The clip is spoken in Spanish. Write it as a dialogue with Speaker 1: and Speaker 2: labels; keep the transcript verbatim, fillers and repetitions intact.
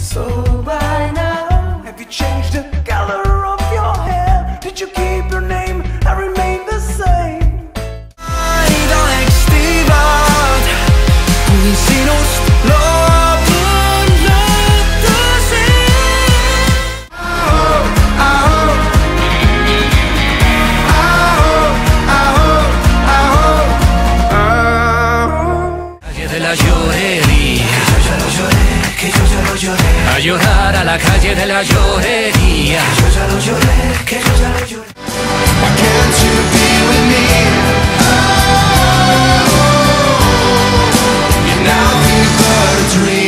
Speaker 1: So by now, have you changed the color of your hair? Did you keep your name and remain the same? Aina eksivad, kui sinust loobun lõõtasin. Aho, aho, aho, aho, aho. Calle de la llorería, que yo ya lo lloré, que yo ya lo lloré. A llorar a la calle de la llorería, que yo ya lo lloré, que yo ya lo lloré. Why can't you be with me? Oh, you're now but a dream.